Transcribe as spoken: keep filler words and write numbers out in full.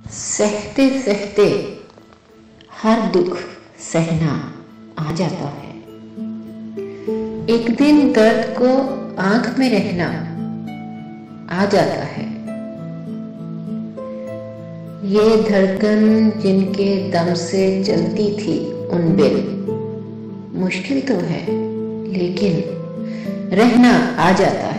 سہتے سہتے ہر دکھ سہنا آ جاتا ہے۔ ایک دن درد کو آنکھ میں رہنا آ جاتا ہے۔ یہ دھڑکن جن کے دم سے چلتی تھی ان بن، مشکل تو ہے لیکن رہنا آ جاتا ہے۔